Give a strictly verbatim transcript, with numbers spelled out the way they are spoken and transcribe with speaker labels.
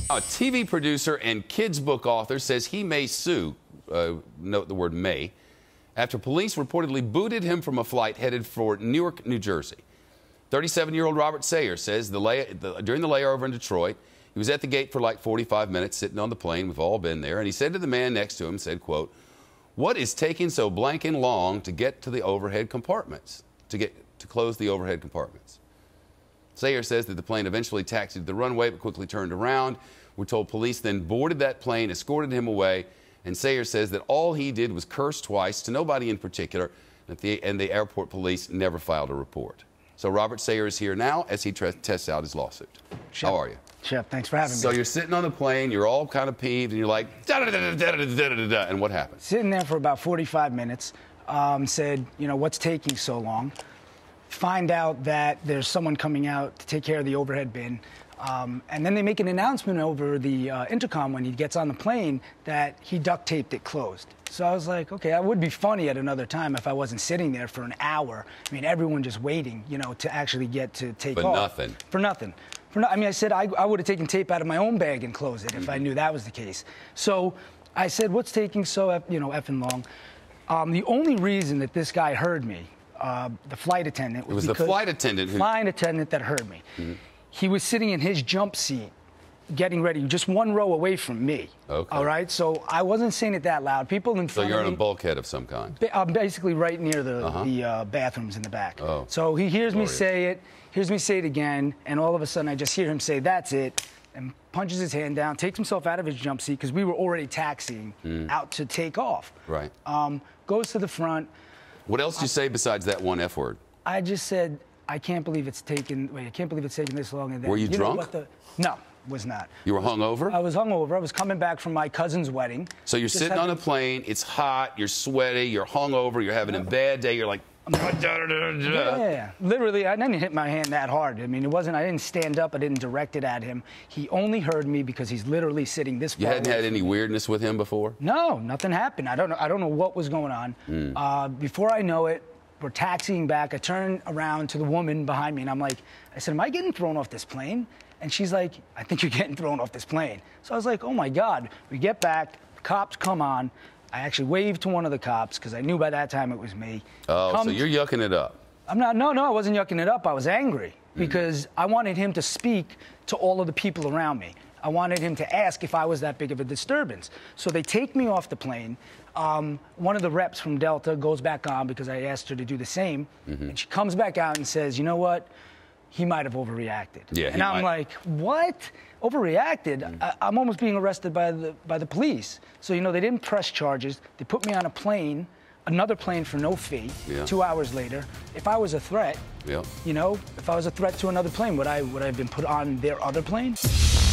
Speaker 1: A T V producer and kids book author says he may sue, uh, note the word may, after police reportedly booted him from a flight headed for Newark, New Jersey. thirty-seven-year-old Robert Sayegh says the lay the, during the layover in Detroit, he was at the gate for like forty-five minutes sitting on the plane. We've all been there. And he said to the man next to him, said, quote, "What is taking so blanking long to get to the overhead compartments, to get to close the overhead compartments?" Sayegh says that the plane eventually taxied to the runway but quickly turned around. We're told police then boarded that plane, escorted him away, and Sayegh says that all he did was curse twice to nobody in particular, and the, and the airport police never filed a report. So Robert Sayegh is here now as he tests out his lawsuit.
Speaker 2: Shep,
Speaker 1: How are you?
Speaker 2: Shep, thanks for having
Speaker 1: so
Speaker 2: me.
Speaker 1: So you're sitting on the plane, you're all kind of peeved, and you're like, da da da da da da da da, and what happened?
Speaker 2: Sitting there for about forty-five minutes, um, said, you know, what's taking so long? Find out that there's someone coming out to take care of the overhead bin. Um, and then they make an announcement over the uh, intercom when he gets on the plane that he duct taped it closed. So I was like, okay, that would be funny at another time if I wasn't sitting there for an hour. I mean, everyone just waiting, you know, to actually get to take
Speaker 1: but
Speaker 2: off.
Speaker 1: For nothing.
Speaker 2: For nothing. For no, I mean, I said I, I would have taken tape out of my own bag and closed it if mm-hmm. I knew that was the case. So I said, what's taking so, you know, effing long? Um, the only reason that this guy heard me, uh, the flight attendant, was,
Speaker 1: it was the flight attendant who...
Speaker 2: flight attendant that heard me. Mm-hmm. He was sitting in his jump seat, getting ready, just one row away from me.
Speaker 1: Okay.
Speaker 2: All right? So I wasn't saying it that loud. People in front of me...
Speaker 1: So you're in a bulkhead of some kind?
Speaker 2: I'm basically right near the,
Speaker 1: uh-huh.
Speaker 2: the uh, bathrooms in the back.
Speaker 1: Oh.
Speaker 2: So he hears
Speaker 1: Glorious.
Speaker 2: me say it, hears me say it again, and all of a sudden I just hear him say, "That's it," and punches his hand down, takes himself out of his jump seat, because we were already taxiing mm. out to take off.
Speaker 1: Right.
Speaker 2: Um, goes to the front.
Speaker 1: What else did you say besides that one F word?
Speaker 2: I just said, I can't believe it's taken, wait, I can't believe it's taken this long. And then,
Speaker 1: were you,
Speaker 2: you
Speaker 1: drunk?
Speaker 2: Know what the, no, was not.
Speaker 1: You were hungover?
Speaker 2: I was hungover. I was coming back from my cousin's wedding.
Speaker 1: So you're
Speaker 2: just
Speaker 1: sitting on a plane, it's hot, you're sweaty, you're hungover, you're having a bad day, you're like...
Speaker 2: Yeah, literally, I didn't hit my hand that hard. I mean, it wasn't, I didn't stand up, I didn't direct it at him. He only heard me because he's literally sitting this far
Speaker 1: You hadn't
Speaker 2: away
Speaker 1: had any
Speaker 2: me.
Speaker 1: weirdness with him before?
Speaker 2: No, nothing happened. I don't know, I don't know what was going on. Mm. Uh, before I know it, we're taxiing back. I turn around to the woman behind me, and I'm like, I said, "Am I getting thrown off this plane?" And she's like, "I think you're getting thrown off this plane." So I was like, oh, my God. We get back. The cops come on. I actually waved to one of the cops because I knew by that time it was me.
Speaker 1: Oh,
Speaker 2: come
Speaker 1: so you're yucking it up.
Speaker 2: I'm not. No, no, I wasn't yucking it up. I was angry because mm. I wanted him to speak to all of the people around me. I wanted him to ask if I was that big of a disturbance. So they take me off the plane. Um, one of the reps from Delta goes back on because I asked her to do the same. Mm-hmm. And she comes back out and says, "You know what? He might have overreacted."
Speaker 1: Yeah,
Speaker 2: and I'm
Speaker 1: might.
Speaker 2: like, what? Overreacted? Mm. I, I'm almost being arrested by the, by the police. So, you know, they didn't press charges. They put me on a plane, another plane for no fee, yeah. two hours later. If I was a threat, yeah. you know, if I was a threat to another plane, would I, would I have been put on their other plane?